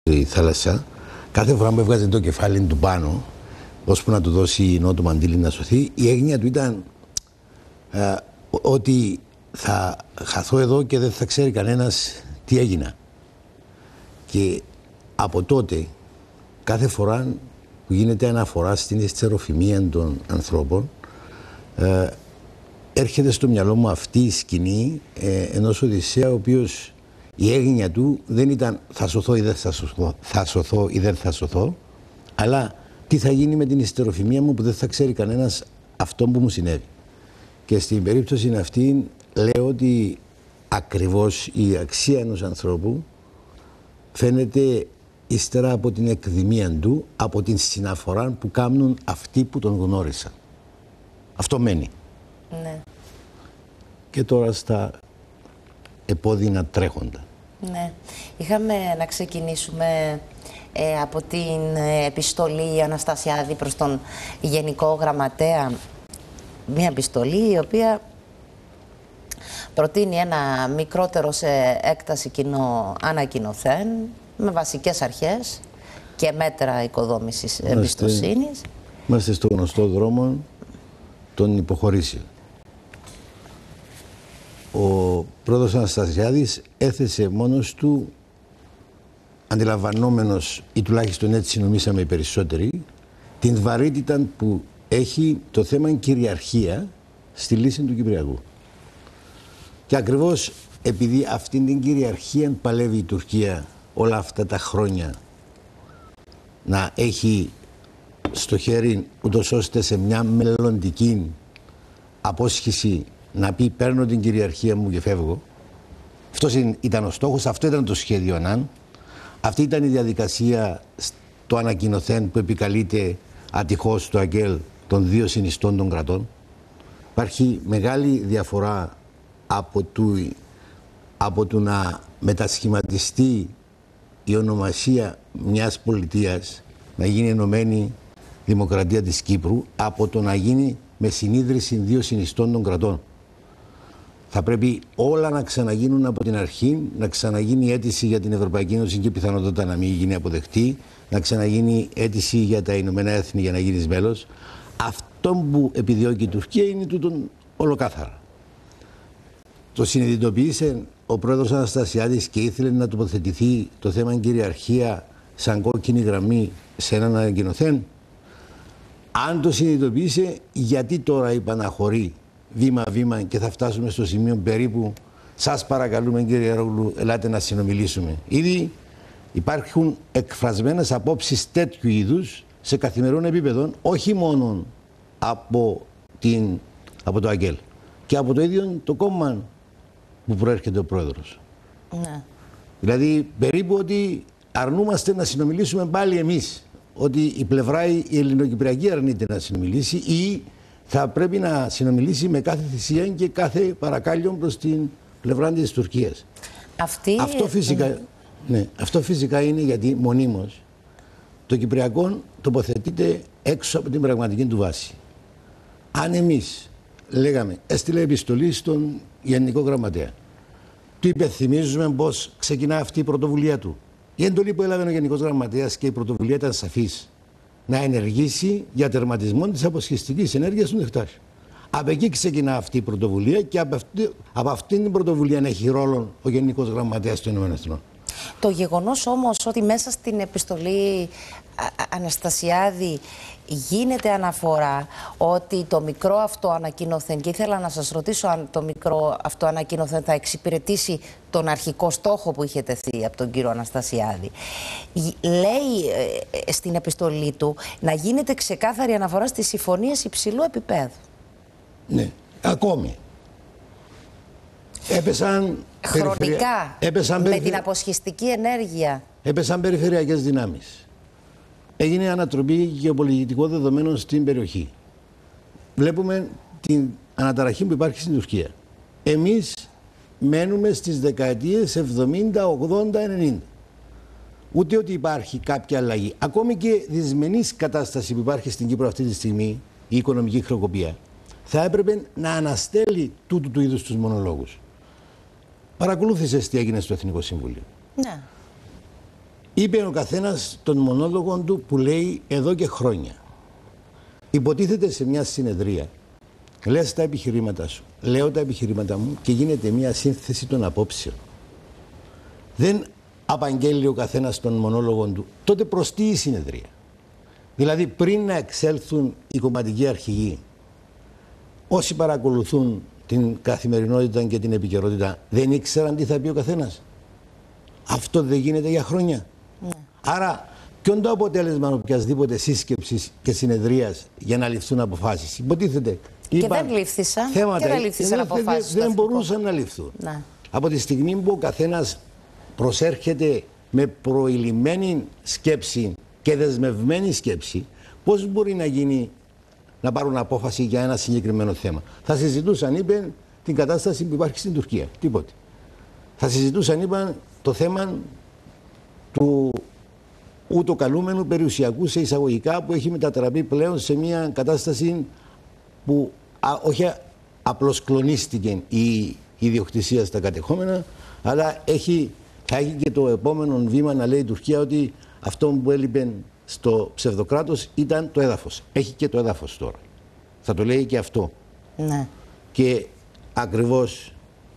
στη θάλασσα, κάθε φορά που έβγαζε το κεφάλι του πάνω, ώσπου να του δώσει το μαντίλι να σωθεί, η έγνοια του ήταν ότι θα χαθώ εδώ και δεν θα ξέρει κανένας τι έγινα. Και από τότε, κάθε φορά που γίνεται αναφορά στην ιστεροφημία των ανθρώπων, έρχεται στο μυαλό μου αυτή η σκηνή ενός Οδυσσέα, ο οποίος η έγνοια του δεν ήταν θα σωθώ ή δεν θα σωθώ, θα σωθώ ή δεν θα σωθώ, αλλά τι θα γίνει με την ιστεροφημία μου που δεν θα ξέρει κανένας αυτό που μου συνέβη. Και στην περίπτωση αυτή λέω ότι ακριβώς η αξία ενός ανθρώπου φαίνεται ύστερα από την εκδημία του, από την συναφορά που κάνουν αυτοί που τον γνώρισαν. Αυτό μένει. Ναι. Και τώρα στα επώδυνα τρέχοντα. Ναι. Είχαμε να ξεκινήσουμε από την επιστολή Αναστασιάδη προς τον Γενικό Γραμματέα. Μια επιστολή η οποία προτείνει ένα μικρότερο σε έκταση κοινό ανακοινωθέν με βασικές αρχές και μέτρα οικοδόμησης εμπιστοσύνης. Είμαστε στο γνωστό δρόμο των υποχωρήσεων. Ο πρόεδρος Αναστασιάδης έθεσε μόνος του, αντιλαμβανόμενος, ή τουλάχιστον έτσι νομίσαμε οι περισσότεροι, την βαρύτητα που έχει το θέμα κυριαρχία στη λύση του Κυπριακού. Και ακριβώς επειδή αυτήν την κυριαρχία παλεύει η Τουρκία όλα αυτά τα χρόνια να έχει στο χέρι, ούτως ώστε σε μια μελλοντική απόσχηση να πει παίρνω την κυριαρχία μου και φεύγω. Αυτός ήταν ο στόχος, αυτό ήταν το σχέδιο ΑΝΑΝ. Αυτή ήταν η διαδικασία στο ανακοινωθέν που επικαλείται ατυχώς το ΑΚΕΛ των δύο συνιστών των κρατών. Υπάρχει μεγάλη διαφορά από το να μετασχηματιστεί η ονομασία μιας πολιτείας, να γίνει Ενωμένη Δημοκρατία της Κύπρου, από το να γίνει με συνίδρυση δύο συνιστών των κρατών. Θα πρέπει όλα να ξαναγίνουν από την αρχή, να ξαναγίνει η αίτηση για την Ευρωπαϊκή Ένωση και πιθανότατα να μην γίνει αποδεκτή, να ξαναγίνει αίτηση για τα Ηνωμένα Έθνη για να γίνεις μέλος. Αυτό που επιδιώκει η Τουρκία είναι τούτον ολοκάθαρα. Το συνειδητοποίησε ο πρόεδρος Αναστασιάδης και ήθελε να τοποθετηθεί το θέμα κυριαρχία σαν κόκκινη γραμμή σε έναν ανακοινωθέν. Αν το συνειδητοποίησε, γιατί τώρα υπαναχωρεί βήμα-βήμα και θα φτάσουμε στο σημείο περίπου σας παρακαλούμε κύριε Ρόγλου, ελάτε να συνομιλήσουμε. Ήδη υπάρχουν εκφρασμένες απόψεις τέτοιου είδους σε καθημερινών επίπεδων, όχι μόνο από το ΑΚΕΛ και από το ίδιο το κόμμα που προέρχεται ο πρόεδρος. Ναι. Δηλαδή περίπου ότι αρνούμαστε να συνομιλήσουμε πάλι εμείς, ότι η πλευρά η ελληνοκυπριακή αρνείται να συνομιλήσει ή θα πρέπει να συνομιλήσει με κάθε θυσία και κάθε παρακάλιο προς την πλευρά της Τουρκίας. Αυτό φυσικά είναι γιατί μονίμως το Κυπριακό τοποθετείται έξω από την πραγματική του βάση. Αν εμείς λέγαμε, έστειλε επιστολή στον Γενικό Γραμματέα, του υπενθυμίζουμε πώς ξεκινά αυτή η πρωτοβουλία του. Η εντολή που έλαβε ο Γενικός Γραμματέας και η πρωτοβουλία ήταν σαφής. Να ενεργήσει για τερματισμό της αποσχιστικής ενέργειας του Νεκτάριου. Από εκεί ξεκινά αυτή η πρωτοβουλία και από αυτήν την πρωτοβουλία έχει ρόλο ο Γενικός Γραμματέας των ΗΠΑ. Το γεγονός όμως ότι μέσα στην επιστολή Αναστασιάδη γίνεται αναφορά ότι το μικρό αυτό ανακοινωθέν, και ήθελα να σας ρωτήσω αν το μικρό αυτό ανακοινωθέν θα εξυπηρετήσει τον αρχικό στόχο που είχε τεθεί από τον κύριο Αναστασιάδη. Λέει στην επιστολή του να γίνεται ξεκάθαρη αναφορά στις συμφωνίες υψηλού επίπεδου. Ναι, ακόμη. Χρονικά, με την αποσχιστική ενέργεια. Έπεσαν περιφερειακές δυνάμεις. Έγινε ανατροπή γεωπολιτικών δεδομένων στην περιοχή. Βλέπουμε την αναταραχή που υπάρχει στην Τουρκία. Εμείς μένουμε στις δεκαετίες 70, 80, 90. Ούτε ότι υπάρχει κάποια αλλαγή. Ακόμη και δυσμενής κατάσταση που υπάρχει στην Κύπρο αυτή τη στιγμή, η οικονομική χρεοκοπία, θα έπρεπε να αναστέλει τούτου του είδους τους μονολόγους. Παρακολούθησες τι έγινε στο Εθνικό Συμβούλιο. Ναι. είπε ο καθένας τον μονόλογο του που λέει εδώ και χρόνια. Υποτίθεται σε μια συνεδρία. Λες τα επιχειρήματα σου, λέω τα επιχειρήματα μου και γίνεται μια σύνθεση των απόψεων. Δεν απαγγέλει ο καθένας τον μονόλογο του. Τότε προς τι η συνεδρία? Δηλαδή πριν να εξέλθουν οι κομματικοί αρχηγοί, όσοι παρακολουθούν την καθημερινότητα και την επικαιρότητα δεν ήξεραν τι θα πει ο καθένας. Αυτό δεν γίνεται για χρόνια. Άρα, ποιο είναι το αποτέλεσμα οποιασδήποτε σύσκεψης και συνεδρίας για να ληφθούν αποφάσεις? Υποτίθεται. Και δεν λήφθησαν. Θέματα, και δεν λήφθησαν αποφάσεις. Δεν μπορούσαν να ληφθούν. Ναι. Από τη στιγμή που ο καθένας προσέρχεται με προηλημμένη σκέψη και δεσμευμένη σκέψη, πώς μπορεί να γίνει να πάρουν απόφαση για ένα συγκεκριμένο θέμα? Θα συζητούσαν, είπε, την κατάσταση που υπάρχει στην Τουρκία. Τίποτε. Θα συζητούσαν, είπαν, το θέμα του ούτω καλούμενου περιουσιακού σε εισαγωγικά που έχει μετατραπεί πλέον σε μια κατάσταση που όχι απλώς κλονίστηκε η ιδιοκτησία στα κατεχόμενα, αλλά θα έχει και το επόμενο βήμα να λέει η Τουρκία ότι αυτό που έλειπε στο ψευδοκράτος ήταν το έδαφος. Έχει και το έδαφος τώρα. Θα το λέει και αυτό. Ναι. Και ακριβώς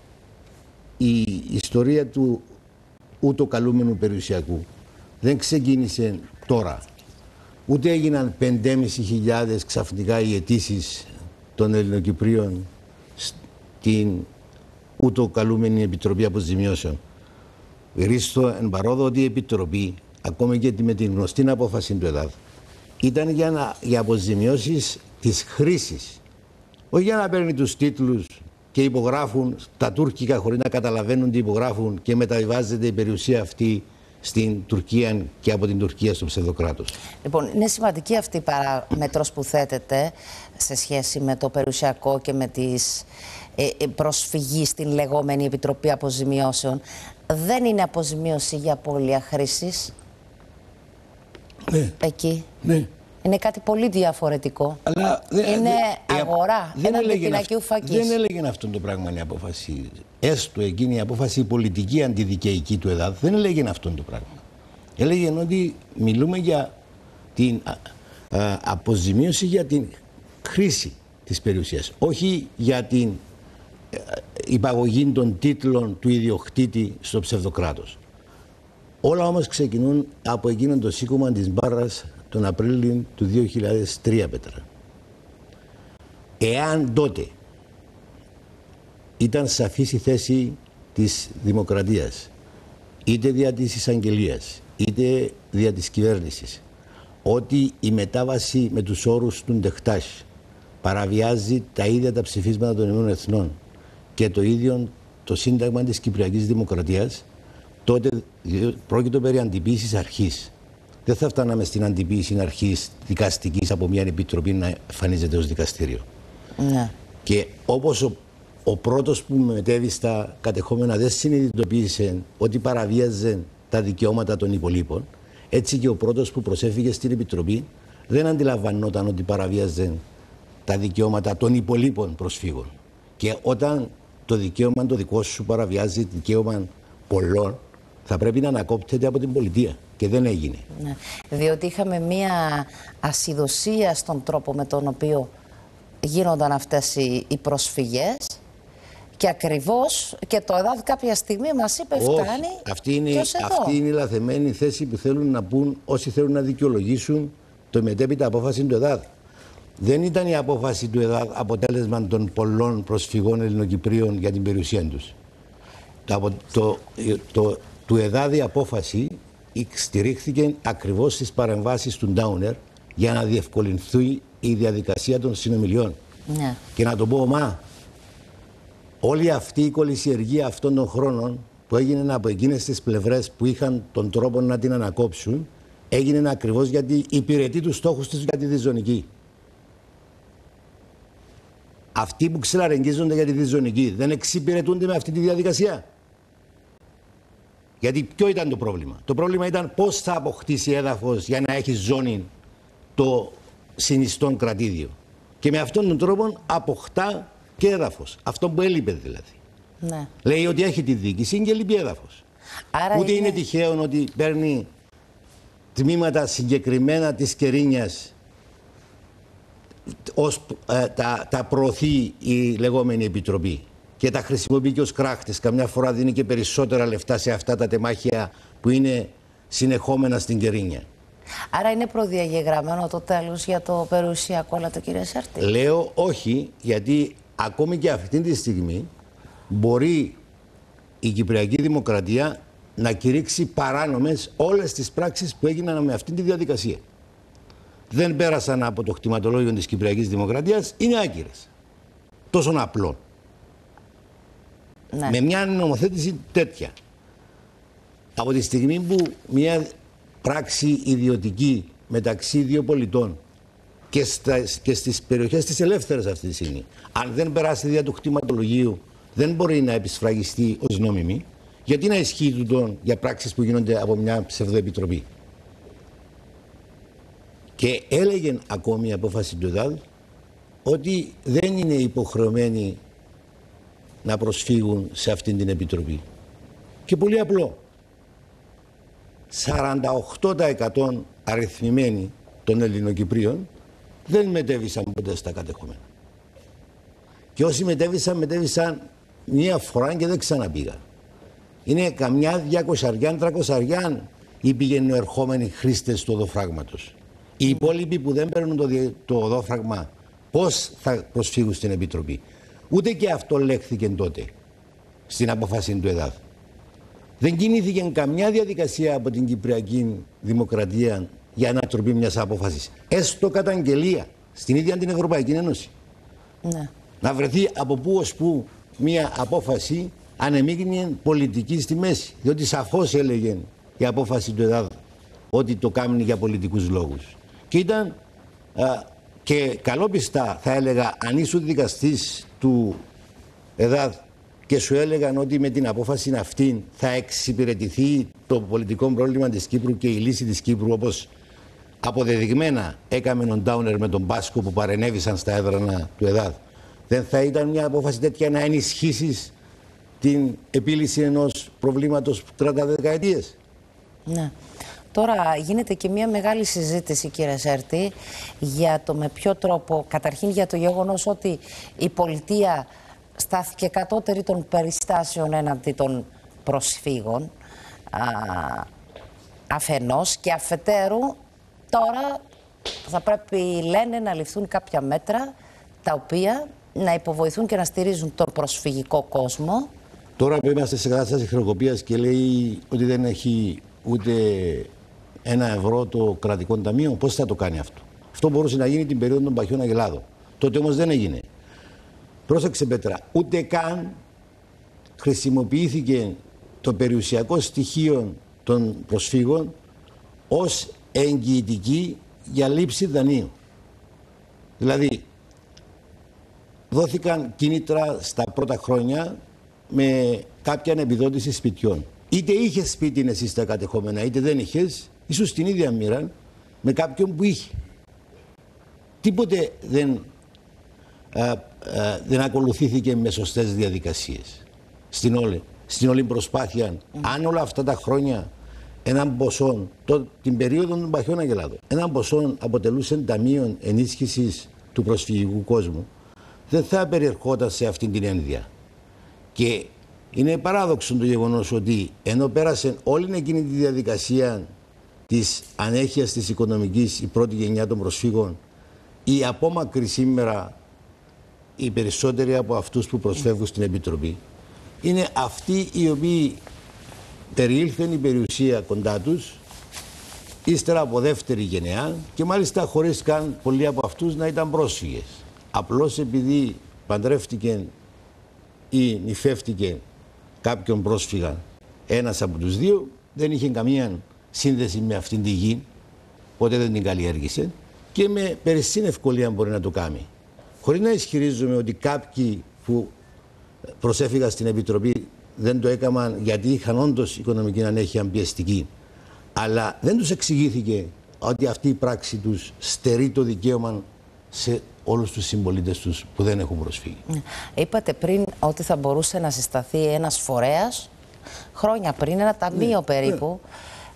η ιστορία του ούτω καλούμενου περιουσιακού δεν ξεκίνησε τώρα. Ούτε έγιναν 5.500 ξαφνικά οι αιτήσεις των Ελληνοκυπρίων στην ούτω καλούμενη Επιτροπή Αποζημιώσεων. Ρίστο εν παρόδο ότι η Επιτροπή, ακόμη και με την γνωστή απόφαση του ΕΔΑΔ, ήταν για αποζημιώσεις της χρήσης. Όχι για να παίρνει τους τίτλους και υπογράφουν τα τουρκικά χωρίς να καταλαβαίνουν τι υπογράφουν και μεταβιβάζεται η περιουσία αυτή στην Τουρκία και από την Τουρκία στο ψευδοκράτος. Λοιπόν, είναι σημαντική αυτή η παράμετρος που θέτεται σε σχέση με το περιουσιακό και με τις προσφυγή στην λεγόμενη Επιτροπή Αποζημιώσεων. Δεν είναι αποζημίωση για απώλεια χρήσης. Ναι. Εκεί. Ναι. Είναι κάτι πολύ διαφορετικό. Αλλά είναι αγορά έναντι πινακίου φακής. Δεν έλεγε αυτό το πράγμα η απόφαση. Έστω εκείνη η απόφαση πολιτική αντιδικαιική του ΕΔΑΔ δεν έλεγε αυτό το πράγμα. Έλεγε ότι μιλούμε για την αποζημίωση για την χρήση της περιουσίας. Όχι για την υπαγωγή των τίτλων του ιδιοκτήτη στο ψευδοκράτος. Όλα όμως ξεκινούν από εκείνον το σήκωμα της Μπάρας τον Απρίλιο του 2003, Πέτρα. Εάν τότε ήταν σαφής η θέση της Δημοκρατίας, είτε δια της εισαγγελίας, είτε δια της κυβέρνησης, ότι η μετάβαση με τους όρους του Ντεχτάχ παραβιάζει τα ίδια τα ψηφίσματα των Ηνωμένων Εθνών και το ίδιο το Σύνταγμα της Κυπριακής Δημοκρατίας, τότε πρόκειται περί αντιποίησης αρχής. Δεν θα φτάναμε στην αντιποίηση αρχής δικαστικής από μια επιτροπή να εμφανίζεται ως δικαστήριο. Ναι. Και όπως ο πρώτος που μετέβη στα κατεχόμενα δεν συνειδητοποίησε ότι παραβίαζε τα δικαιώματα των υπολείπων, έτσι και ο πρώτος που προσέφηκε στην επιτροπή δεν αντιλαμβανόταν ότι παραβίαζε τα δικαιώματα των υπολείπων προσφύγων. Και όταν το δικαίωμα το δικό σου παραβιάζει δικαίωμα πολλών, θα πρέπει να ανακόπτεται από την πολιτεία. Και δεν έγινε. Ναι. Διότι είχαμε μία ασυδοσία στον τρόπο με τον οποίο γίνονταν αυτές οι προσφυγές και ακριβώς και το ΕΔΑΔ κάποια στιγμή μας είπε φτάνει. Αυτή είναι η λαθεμένη θέση που θέλουν να πούν όσοι θέλουν να δικαιολογήσουν το μετέπειτα απόφαση του ΕΔΑΔ. Δεν ήταν η απόφαση του ΕΔΑΔ αποτέλεσμα των πολλών προσφυγών Ελληνοκυπρίων για την περιουσία τους. Του ΕΔΑΔ η απόφαση στηρίχθηκε ακριβώς στις παρεμβάσεις του Ντάουνερ για να διευκολυνθεί η διαδικασία των συνομιλιών. Ναι. Και να το πω, όλη αυτή η κολυσιεργία αυτών των χρόνων που έγινε από εκείνες τις πλευρές που είχαν τον τρόπο να την ανακόψουν, έγινε ακριβώς γιατί υπηρετεί τους στόχους της για τη διζωνική. Αυτοί που ξελαρεγγίζονται για τη διζωνική δεν εξυπηρετούνται με αυτή τη διαδικασία. Γιατί ποιο ήταν το πρόβλημα? Το πρόβλημα ήταν πώς θα αποκτήσει έδαφος για να έχει ζώνη το συνιστόν κρατήδιο. Και με αυτόν τον τρόπο αποκτά και έδαφος. Αυτό που έλειπε δηλαδή. Ναι. Λέει ότι έχει τη διοίκηση και λείπει έδαφος. Άρα ούτε είναι τυχαίο ότι παίρνει τμήματα συγκεκριμένα της Κερίνιας τα προωθεί η λεγόμενη Επιτροπή και τα χρησιμοποιεί και ως κράχτες. Καμιά φορά δίνει και περισσότερα λεφτά σε αυτά τα τεμάχια που είναι συνεχόμενα στην Κερίνια. Άρα είναι προδιαγεγραμμένο το τέλος για το περιουσιακό, αλλά το κύριε Σέρτη? Λέω όχι, γιατί ακόμη και αυτή τη στιγμή μπορεί η Κυπριακή Δημοκρατία να κηρύξει παράνομες όλες τις πράξεις που έγιναν με αυτή τη διαδικασία. Δεν πέρασαν από το κτηματολόγιο της Κυπριακής Δημοκρατίας, είναι άκυρες. Τόσο απλό. Ναι. Με μια νομοθέτηση τέτοια, από τη στιγμή που μια πράξη ιδιωτική μεταξύ δύο πολιτών και στις περιοχές της ελεύθερες αυτή τη στιγμή, αν δεν περάσει δια του κτηματολογίου, δεν μπορεί να επισφραγιστεί ως νόμιμη, γιατί να ισχύει τούτον για πράξεις που γίνονται από μια ψευδοεπιτροπή. Και έλεγε ακόμη η απόφαση του ΕΔΑΔ ότι δεν είναι υποχρεωμένοι να προσφύγουν σε αυτήν την επιτροπή. Και πολύ απλό. 48% αριθμημένοι των Ελληνοκυπρίων δεν μετέβησαν ποτέ στα κατεχόμενα. Και όσοι μετέβησαν μία φορά και δεν ξαναπήγαν. Είναι καμιά 200-300 οι πηγαινοερχόμενοι χρήστες του οδοφράγματος. Οι υπόλοιποι που δεν παίρνουν το οδόφραγμα, πώς θα προσφύγουν στην Επιτροπή? Ούτε και αυτό λέχθηκε τότε στην απόφαση του ΕΔΑΔ. Δεν κινήθηκε καμιά διαδικασία από την Κυπριακή Δημοκρατία για ανατροπή μιας απόφασης. Έστω καταγγελία στην ίδια την Ευρωπαϊκή Ένωση. Ναι. Να βρεθεί από πού ως πού μια απόφαση ανεμίγνυε πολιτική στη μέση. Διότι σαφώς έλεγε η απόφαση του ΕΔΑΔ ότι το κάνει για πολιτικούς λόγους. Και ήταν και καλόπιστα, θα έλεγα, αν ήσουν δικαστής του ΕΔΑΔ και σου έλεγαν ότι με την απόφαση αυτή θα εξυπηρετηθεί το πολιτικό πρόβλημα της Κύπρου και η λύση της Κύπρου, όπως αποδεδειγμένα έκαμε ο Ντάουνερ με τον Πάσκο που παρενέβησαν στα έδρανα του ΕΔΑΔ, δεν θα ήταν μια απόφαση τέτοια να ενισχύσεις την επίλυση ενός προβλήματος που κρατά δεκαετίες? Ναι. Τώρα γίνεται και μια μεγάλη συζήτηση, κύριε Σέρτη, για το με ποιο τρόπο, καταρχήν για το γεγονός ότι η πολιτεία στάθηκε κατώτερη των περιστάσεων έναντι των προσφύγων αφενός, και αφετέρου τώρα θα πρέπει, λένε, να ληφθούν κάποια μέτρα τα οποία να υποβοηθούν και να στηρίζουν τον προσφυγικό κόσμο. Τώρα που είμαστε σε κατάσταση χρεοκοπίας και λέει ότι δεν έχει ούτε €1 το κρατικό ταμείο, πώς θα το κάνει αυτό? Αυτό μπορούσε να γίνει την περίοδο των Παχιών Αγελάδων. Τότε όμως δεν έγινε. Πρόσεξε, Πέτρα, ούτε καν χρησιμοποιήθηκε το περιουσιακό στοιχείο των προσφύγων ως εγγυητική για λήψη δανείου. Δηλαδή, δόθηκαν κίνητρα στα πρώτα χρόνια με κάποια επιδότηση σπιτιών. Είτε είχες σπίτι εσύ στα κατεχόμενα, είτε δεν είχες, ίσως στην ίδια μοίρα με κάποιον που είχε. Τίποτε δεν ακολουθήθηκε με σωστές διαδικασίες στην όλη προσπάθεια. Αν όλα αυτά τα χρόνια έναν ποσό, την περίοδο των Παχιών Αγελάδων, έναν ποσό αποτελούσε ταμείο ενίσχυσης του προσφυγικού κόσμου, δεν θα περιερχόταν σε αυτήν την ένδια. Και είναι παράδοξο το γεγονός ότι ενώ πέρασε όλη εκείνη τη διαδικασία της ανέχειας της οικονομικής η πρώτη γενιά των προσφύγων, οι απόμακροι σήμερα, οι περισσότεροι από αυτούς που προσφεύγουν στην Επιτροπή, είναι αυτοί οι οποίοι περιήλθαν η περιουσία κοντά τους ύστερα από δεύτερη γενεά και μάλιστα χωρίς καν πολλοί από αυτούς να ήταν πρόσφυγες. Απλώς επειδή παντρεύτηκε ή νηφεύτηκε κάποιον πρόσφυγα, ένας από τους δύο, δεν είχε καμία σύνδεση με αυτήν τη γη, ποτέ δεν την καλλιέργησε και με περισσότερη ευκολία μπορεί να το κάνει. Χωρίς να ισχυρίζομαι ότι κάποιοι που προσέφυγαν στην Επιτροπή δεν το έκαναν γιατί είχαν όντως οικονομική ανέχεια πιεστική, αλλά δεν τους εξηγήθηκε ότι αυτή η πράξη τους στερεί το δικαίωμα σε όλους τους συμπολίτες τους που δεν έχουν προσφύγει. Είπατε πριν ότι θα μπορούσε να συσταθεί ένας φορέας χρόνια πριν, ένα ταμείο περίπου,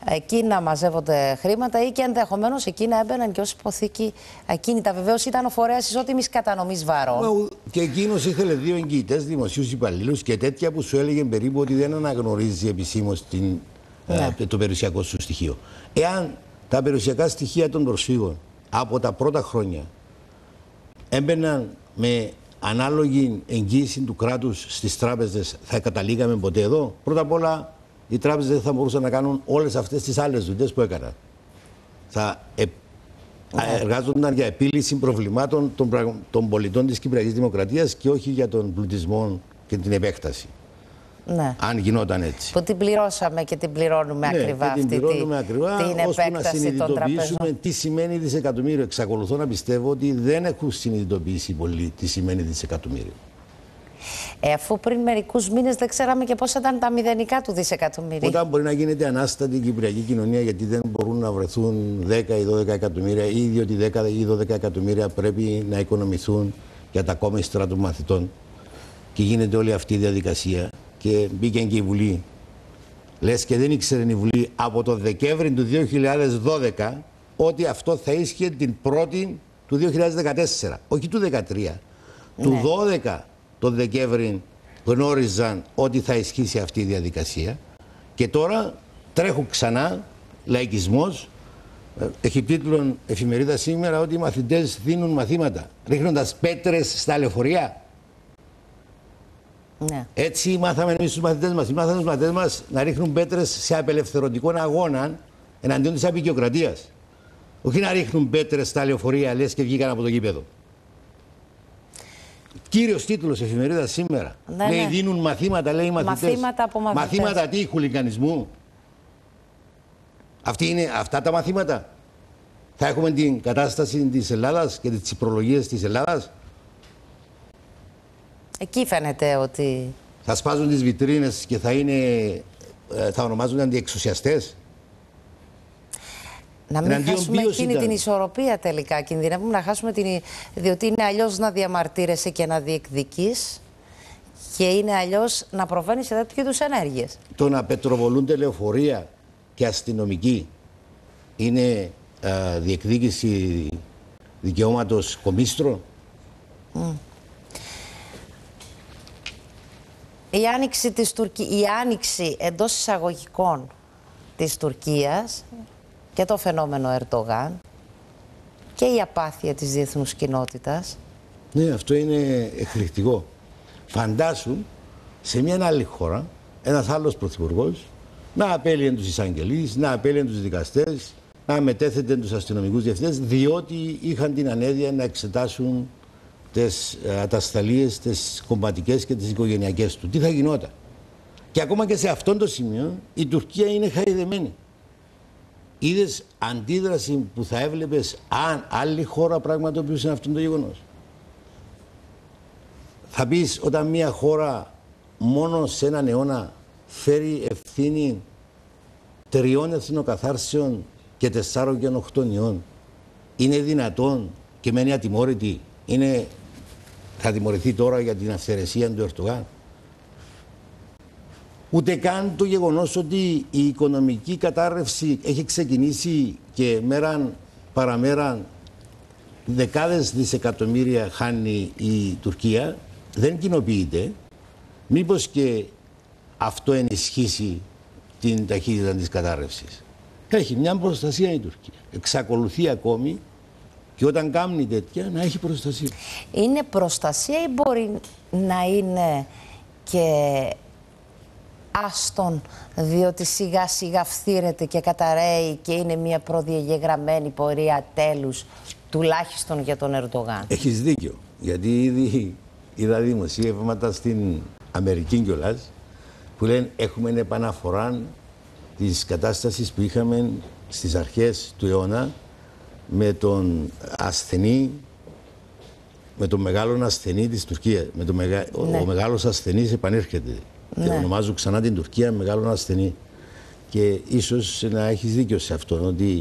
εκεί να μαζεύονται χρήματα ή και ενδεχομένως εκεί να έμπαιναν και ως υποθήκη ακίνητα. Βεβαίως ήταν ο φορέας ισότιμης κατανομής βαρών. Και εκείνος ήθελε 2 εγγυητές δημοσίους υπαλλήλους και τέτοια που σου έλεγε περίπου ότι δεν αναγνωρίζει επισήμως το περιουσιακό σου στοιχείο. Εάν τα περιουσιακά στοιχεία των προσφύγων από τα πρώτα χρόνια έμπαιναν με ανάλογη εγγύηση του κράτους στις τράπεζες, θα καταλήγαμε ποτέ εδώ? Πρώτα απ' όλα, οι τράπεζες δεν θα μπορούσαν να κάνουν όλες αυτές τις άλλες δουλειές που έκαναν. Θα εργάζονταν για επίλυση προβλημάτων των πολιτών της Κυπριακής Δημοκρατίας και όχι για τον πλουτισμό και την επέκταση. Ναι. Αν γινόταν έτσι. Που την πληρώσαμε και την πληρώνουμε ακριβά αυτή την επέκταση να συνειδητοποιήσουμε τι σημαίνει δισεκατομμύριο. Εξακολουθώ να πιστεύω ότι δεν έχουν συνειδητοποιήσει πολύ τι σημαίνει δισεκατομμύριο. Αφού πριν μερικούς μήνες δεν ξέραμε και πώς ήταν τα μηδενικά του δισεκατομμυρίου. Όταν μπορεί να γίνεται ανάστατη η κυπριακή κοινωνία, γιατί δεν μπορούν να βρεθούν 10 ή 12 εκατομμύρια, ή διότι 10 ή 12 εκατομμύρια πρέπει να οικονομηθούν για τα κόμιστρα των μαθητών, και γίνεται όλη αυτή η διαδικασία. Και μπήκε και η Βουλή. Λες και δεν ήξερε η Βουλή από το Δεκέμβρη του 2012 ότι αυτό θα ίσχυε την 1η του 2014, όχι του 2013. Ναι. Του 2012 το Δεκέμβρη γνώριζαν ότι θα ισχύσει αυτή η διαδικασία και τώρα τρέχουν ξανά, λαϊκισμός. Έχει τίτλο εφημερίδα σήμερα ότι οι μαθητές δίνουν μαθήματα ρίχνοντας πέτρες στα λεωφορεία. Ναι. Έτσι μάθαμε εμείς τους μαθητές μας. Μάθαμε τους μαθητές μας να ρίχνουν πέτρες σε απελευθερωτικό αγώνα εναντίον της απεικιοκρατίας. Όχι να ρίχνουν πέτρες στα λεωφορεία, λες και βγήκαν από το γήπεδο. Κύριος τίτλος εφημερίδα σήμερα. Ναι, λέει, ναι. Δίνουν μαθήματα, λέει οι μαθητές. Μαθήματα από μαθητές. Μαθήματα τι, χουλιγανισμού? Αυτά τα μαθήματα. Θα έχουμε την κατάσταση της Ελλάδας και τις προλογίες της Ελλάδας. Εκεί φαίνεται ότι... Θα σπάζουν τις βιτρίνες και θα ονομάζουν αντιεξουσιαστές. Να μην χάσουμε εκείνη την ισορροπία τελικά. Κινδυνεύουμε να χάσουμε διότι είναι αλλιώς να διαμαρτύρεσαι και να διεκδικείς και είναι αλλιώς να προβαίνεις σε τέτοιου είδους ενέργειες. Το να πετροβολούνται λεωφορεία και αστυνομικοί είναι διεκδίκηση δικαιώματος κομίστρων. Η άνοιξη εντός εισαγωγικών της Τουρκίας και το φαινόμενο Ερντογάν και η απάθεια της διεθνούς κοινότητας. Ναι, αυτό είναι εκπληκτικό. Φαντάσου σε μια άλλη χώρα ένας άλλος πρωθυπουργός να απέλυε τους εισαγγελείς, να απέλυε τους δικαστές, να μετέθετε τους αστυνομικούς διευθυντές, διότι είχαν την ανέδεια να εξετάσουν τις ατασταλίες, τις κομματικές και τις οικογενειακές του. Τι θα γινόταν? Και ακόμα και σε αυτόν το σημείο η Τουρκία είναι χαϊδεμένη. Είδες αντίδραση που θα έβλεπες αν άλλη χώρα πραγματοποιούσε αυτό το γεγονός? Θα πεις, όταν μια χώρα μόνο σε έναν αιώνα φέρει ευθύνη 3 εθνοκαθάρσεων και 4 γενοκτονιών, είναι δυνατόν και μένει ατιμόρυτη? Θα τιμωρηθεί τώρα για την αυθαιρεσία του Ερντογάν? Ούτε καν το γεγονός ότι η οικονομική κατάρρευση έχει ξεκινήσει και μέραν παραμέραν δεκάδες δισεκατομμύρια χάνει η Τουρκία, δεν κοινοποιείται. Μήπως και αυτό ενισχύσει την ταχύτητα της κατάρρευσης? Έχει μια προστασία η Τουρκία. Εξακολουθεί ακόμη και όταν κάνει τέτοια να έχει προστασία. Είναι προστασία ή μπορεί να είναι και άστον, διότι σιγά σιγά φθήρεται και καταραίει και είναι μια προδιαγεγραμμένη πορεία τέλους, τουλάχιστον για τον Ερντογάν? Έχεις δίκιο, γιατί ήδη είδα δημοσίευματα στην Αμερική κιόλας που λένε έχουμε επαναφορά της κατάστασης που είχαμε στις αρχές του αιώνα με τον ασθενή, με τον μεγάλο ασθενή της Τουρκίας. Ο μεγάλος ασθενής επανέρχεται. Ναι. Και ονομάζουν ξανά την Τουρκία μεγάλο ασθενή. Και ίσως να έχεις δίκιο σε αυτό, ότι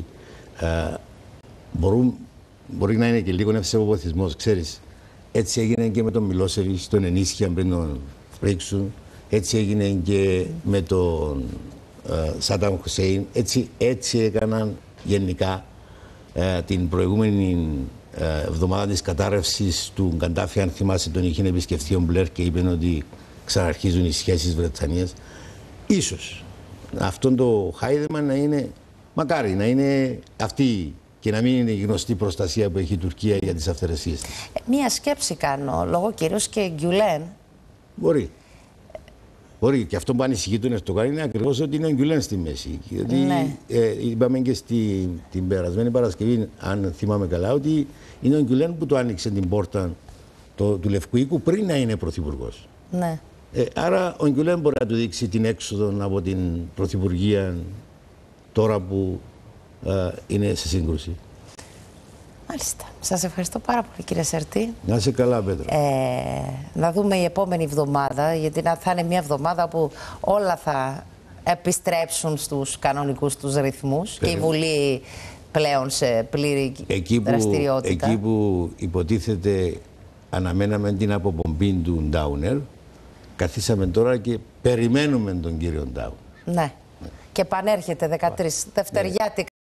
μπορεί να είναι και λίγο ευσεβοποθισμός. Ξέρεις, έτσι έγινε και με τον Μιλόσεβιτς, τον ενίσχυαν πριν τον πρίξουν. Έτσι έγινε και με τον Σαντάμ Χουσέιν. Έτσι έκαναν γενικά την προηγούμενη εβδομάδα της κατάρρευσης του Γκαντάφη. Αν θυμάσαι, τον είχε επισκεφθεί ο Μπλερ και είπε ότι ξαναρχίζουν οι σχέσεις Βρετανίας. Ίσως αυτό το χάιδεμα να είναι, μακάρι να είναι αυτή και να μην είναι η γνωστή προστασία που έχει η Τουρκία για τις αυθαιρεσίες της. Μία σκέψη κάνω, λόγω κυρίως και Γκιουλέν. Μπορεί. Μπορεί. Και αυτό που ανησυχεί τον Ερντογάν είναι ακριβώς ότι είναι ο Γκιουλέν στη μέση. Γιατί είπαμε και την περασμένη Παρασκευή, αν θυμάμαι καλά, ότι είναι ο Γκιουλέν που το άνοιξε την πόρτα του Λευκού Οίκου πριν να είναι πρωθυπουργός. Ναι. Άρα ο Γκιουλέν μπορεί να του δείξει την έξοδο από την πρωθυπουργία τώρα που είναι σε σύγκρουση. Μάλιστα. Σας ευχαριστώ πάρα πολύ, κύριε Σερτή. Να είσαι καλά, Πέτρα. Να δούμε η επόμενη εβδομάδα, γιατί θα είναι μια εβδομάδα που όλα θα επιστρέψουν στους κανονικούς τους ρυθμούς και η Βουλή πλέον σε πλήρη δραστηριότητα. Εκεί που υποτίθεται αναμέναμε την αποπομπή του Ντάουνερ, καθίσαμε τώρα και περιμένουμε τον κύριο Ντάουνερ. Ναι. Και επανέρχεται 13 Δευτεριάτικα.